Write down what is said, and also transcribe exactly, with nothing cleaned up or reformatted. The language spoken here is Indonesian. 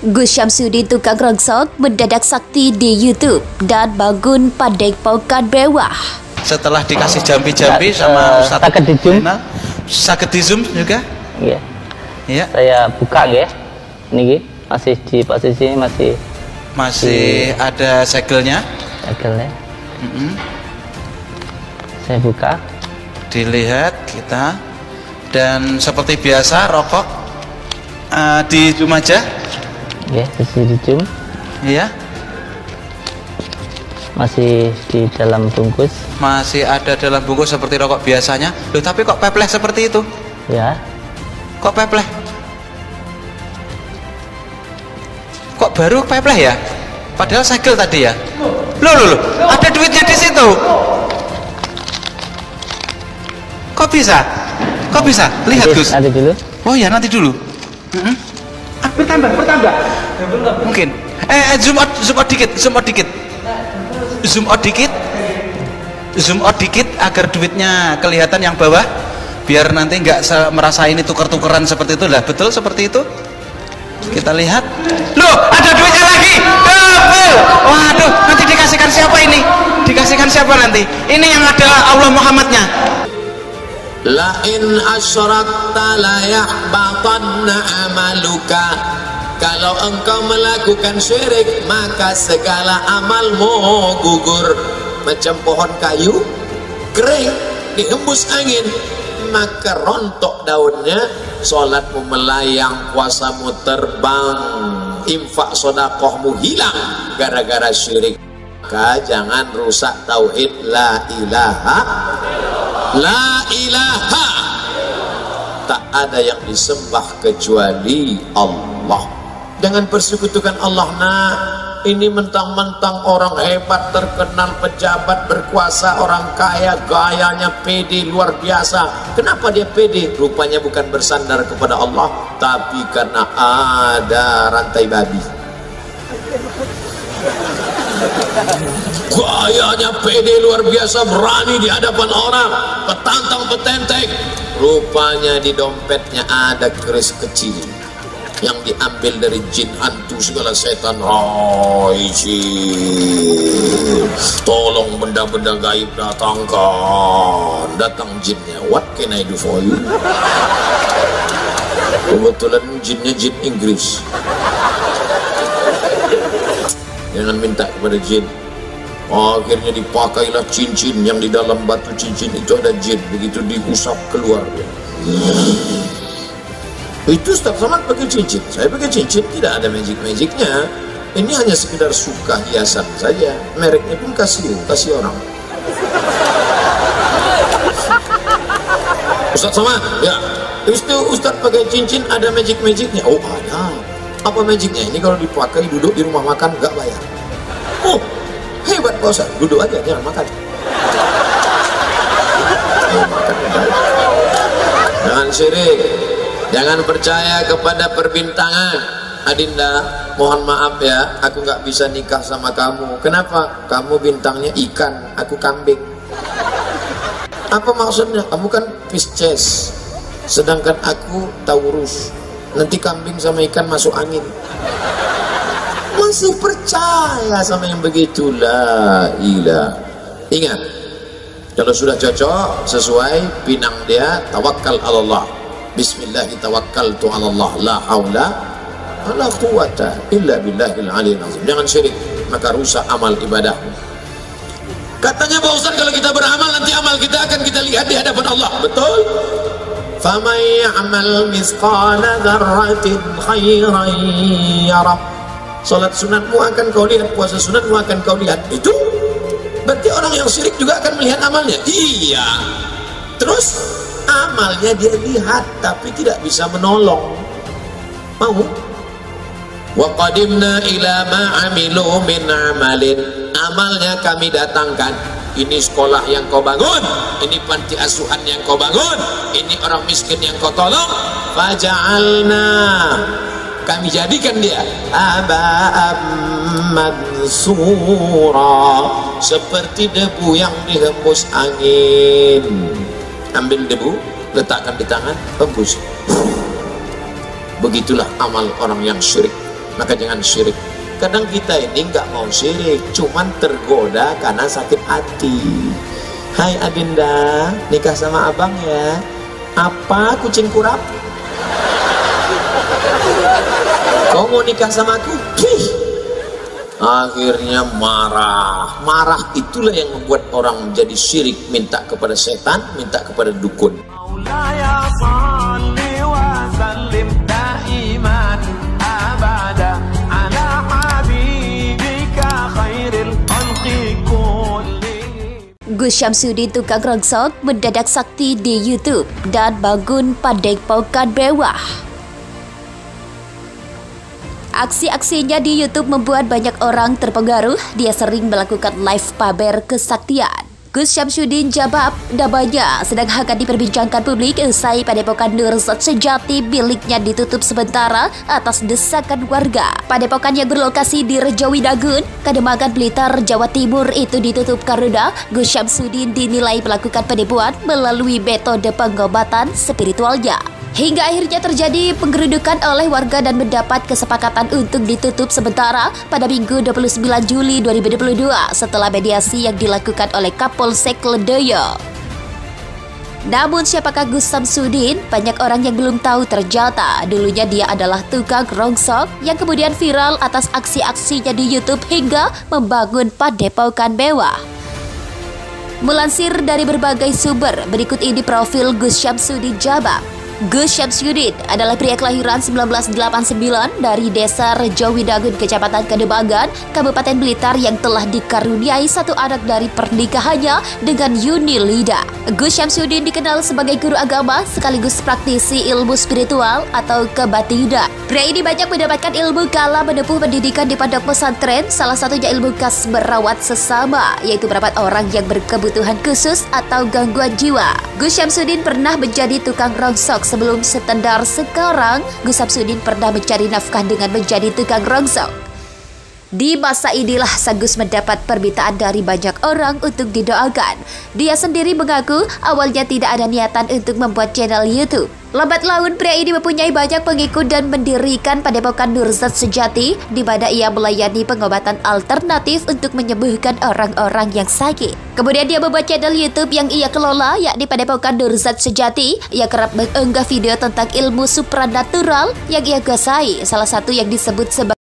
Gus Syamsuddin tukang rongsok mendadak sakti di YouTube dan bangun pandai pangkat bawah. Setelah dikasih jampi-jampi sama uh, Ustadz sakit di zoom, sakit di zoom juga. Iya. Iya. Saya buka ya. Ini masih di posisi masih masih di, ada segelnya. Segelnya. Mm -hmm. Saya buka. Dilihat kita dan seperti biasa rokok uh, di zoom aja. Ya, masih di zoom. Iya. Masih di dalam bungkus. Masih ada dalam bungkus seperti rokok biasanya. Loh, tapi kok pepleh seperti itu? Ya. Kok pepleh? Kok baru pepleh ya? Padahal segel tadi ya. Loh, loh, loh. Ada duitnya di situ. Kok bisa? Kok bisa? Lihat, Gus. Ada dulu. Oh ya, nanti dulu. Mm-hmm. Ah, bertambah, bertambah. Mungkin. Eh, eh zoom out, zoom out dikit, zoom out dikit. Zoom out dikit. Zoom out dikit agar duitnya kelihatan yang bawah. Biar nanti nggak merasa ini tuker-tukeran seperti itu lah. Betul seperti itu? Kita lihat. Loh, ada duitnya lagi. Double. Waduh, nanti dikasihkan siapa ini? Dikasihkan siapa nanti? Ini yang ada Allah Muhammadnya. La in asyrakta la yahbatanna amaluka. Kalau engkau melakukan syirik, maka segala amalmu gugur. Macam pohon kayu kering dihembus angin, maka rontok daunnya. Solatmu melayang, puasamu terbang, infak sodakohmu hilang gara-gara syirik. Maka jangan rusak tauhid la ilaha la ilaha. Tak ada yang disembah kecuali Allah. Jangan persekutukan Allah. Nah, ini mentang-mentang orang hebat, terkenal, pejabat, berkuasa, orang kaya, gayanya pede luar biasa. Kenapa dia pede? Rupanya bukan bersandar kepada Allah, tapi karena ada rantai babi. Gayanya pede luar biasa, berani di hadapan orang, petantang petenteng. Rupanya di dompetnya ada keris kecil yang diambil dari jin, hantu, segala setan. Hai jin, tolong benda-benda gaib datangkan. Datang jinnya, what can I do for you? Kebetulan jinnya jin Inggris. Jangan minta kepada jin. Akhirnya dipakailah cincin yang di dalam batu cincin itu ada jin. Begitu diusap keluar dia. Itu Ustaz Somad pakai cincin, saya pakai cincin, tidak ada magic-magicnya. Ini hanya sekedar suka hiasan saja. Mereknya pun kasih, kasih orang. Ustaz Somad, ya. Itu Ustaz pakai cincin ada magic-magicnya. Oh ada. Apa magicnya? Ini kalau dipakai duduk di rumah makan nggak bayar. Oh hebat Pak Ustaz, duduk aja jangan makan. Eh, makan jangan syirik. Jangan percaya kepada perbintangan. Adinda, mohon maaf ya, aku nggak bisa nikah sama kamu. Kenapa? Kamu bintangnya ikan, aku kambing. Apa maksudnya? Kamu kan Pisces, sedangkan aku Taurus. Nanti kambing sama ikan masuk angin. Masih percaya sama yang begitulah. Ilah. Ingat, kalau sudah cocok, sesuai pinang dia, tawakal Allah. Bismillahi tawakkaltu ala Allah, la haula wala quwata illa billahil aliyil azim. Jangan syirik, maka rusak amal ibadahmu. Katanya Pak Ustaz, kalau kita beramal nanti amal kita akan kita lihat di hadapan Allah. Betul? Faman ya'mal mithqala dzarratin khairan yarah. Salat sunatmu akan kau lihat, puasa sunatmu akan kau lihat. Itu berarti orang yang syirik juga akan melihat amalnya. Iya. Terus amalnya dia lihat tapi tidak bisa menolong. Mau? Wa qadimna ila ma 'amilu min 'amalin. Amalnya kami datangkan. Ini sekolah yang kau bangun, ini panti asuhan yang kau bangun, ini orang miskin yang kau tolong. Faja'alna, kami jadikan dia haba'am mansura, seperti debu yang dihembus angin. Ambil debu, letakkan di tangan, hembus. Begitulah amal orang yang syirik. maka jangan syirik. Kadang kita ini nggak mau syirik, cuman tergoda karena sakit hati. Hai Adinda, nikah sama abang ya. Apa kucing kurap? Kau mau nikah sama aku? Pih. Akhirnya marah. Marah itulah yang membuat orang menjadi syirik, minta kepada setan, minta kepada dukun. Gus Syamsuddin tukang rongsok mendadak sakti di YouTube dan bangun padepokan mewah. Aksi-aksinya di YouTube membuat banyak orang terpengaruh. Dia sering melakukan live pamer kesaktian. Gus Syamsuddin Jabab namanya sedang hangat diperbincangkan publik usai padepokan Nurzat sejati miliknya ditutup sementara atas desakan warga. Padepokan yang berlokasi di Rejawidagun, Kademangan, Blitar, Jawa Timur itu ditutup karena Gus Syamsuddin dinilai melakukan penipuan melalui metode pengobatan spiritualnya. Hingga akhirnya terjadi penggerudukan oleh warga dan mendapat kesepakatan untuk ditutup sementara pada Minggu dua puluh sembilan Juli dua ribu dua puluh dua setelah mediasi yang dilakukan oleh Kapolsek Ledoyo. Namun siapakah Gus Syamsuddin? Banyak orang yang belum tahu. Ternyata dulunya dia adalah tukang rongsok yang kemudian viral atas aksi-aksinya di YouTube hingga membangun padepokan mewah. Melansir dari berbagai sumber, berikut ini profil Gus Syamsuddin Jabab. Gus Syamsuddin adalah pria kelahiran seribu sembilan ratus delapan puluh sembilan dari desa Rejawidagun, Kecamatan Kademangan, Kabupaten Blitar yang telah dikaruniai satu anak dari pernikahannya dengan Yuni Lida. Gus Syamsuddin dikenal sebagai guru agama sekaligus praktisi ilmu spiritual atau kebatinan. Pria ini banyak mendapatkan ilmu kala menempuh pendidikan di pondok pesantren, salah satunya ilmu khas merawat sesama, yaitu merawat orang yang berkebutuhan khusus atau gangguan jiwa. Gus Syamsuddin pernah menjadi tukang rongsok. Sebelum setendar sekarang, Gus Syamsuddin pernah mencari nafkah dengan menjadi tukang rongsok. Di masa inilah sang Gus mendapat permintaan dari banyak orang untuk didoakan. Dia sendiri mengaku awalnya tidak ada niatan untuk membuat channel YouTube. Lambat laun pria ini mempunyai banyak pengikut dan mendirikan padepokan Nurzat sejati di mana ia melayani pengobatan alternatif untuk menyembuhkan orang-orang yang sakit. Kemudian dia membuat channel YouTube yang ia kelola, yakni padepokan Nurzat sejati. Ia kerap mengunggah video tentang ilmu supranatural yang ia kuasai, salah satu yang disebut sebagai